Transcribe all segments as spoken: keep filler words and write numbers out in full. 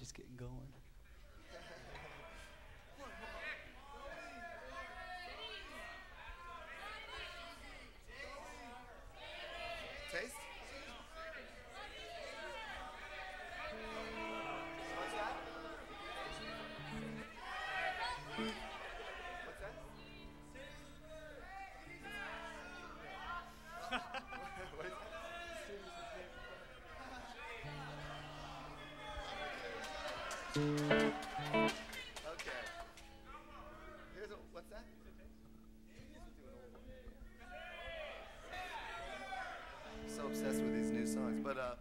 just getting going. Taste? What's that? What's that? What is that? Okay. Here's a, what's that? So obsessed with these new songs, but uh,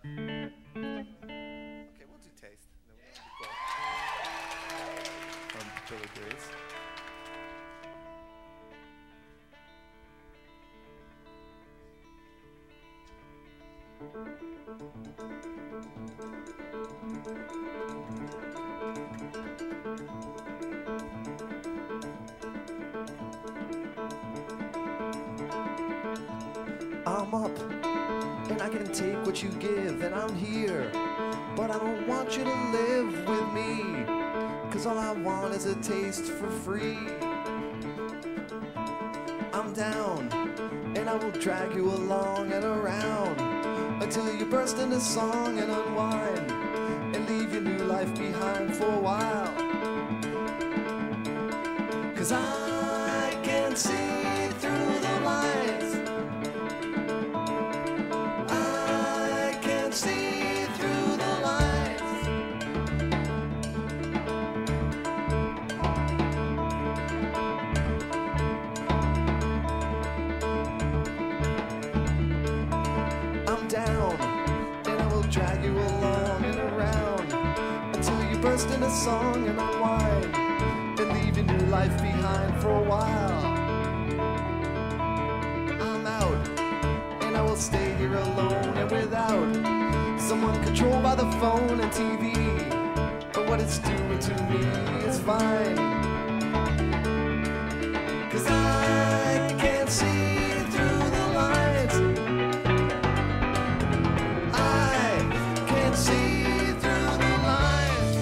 okay, we'll do Taste. Then we'll do both. From Billy Grace. I'm up, and I can take what you give, and I'm here, but I don't want you to live with me, cause all I want is a taste for free. I'm down, and I will drag you along and around, until you burst into song and unwind, and leave your new life behind for a while. Cause I can see through the lines, see through the lines. I'm down, and I will drag you along and around until you burst into song and unwind and leave your new life behind for a while. I'm out, and I will stay here alone and without someone controlled by the phone and T V. But what it's doing to me is fine, cause I can't see through the lines. I can't see through the lines.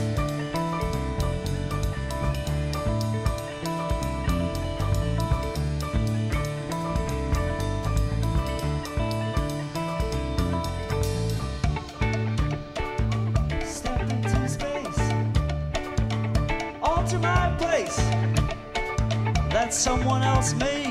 Step into space, alter my place, let someone else make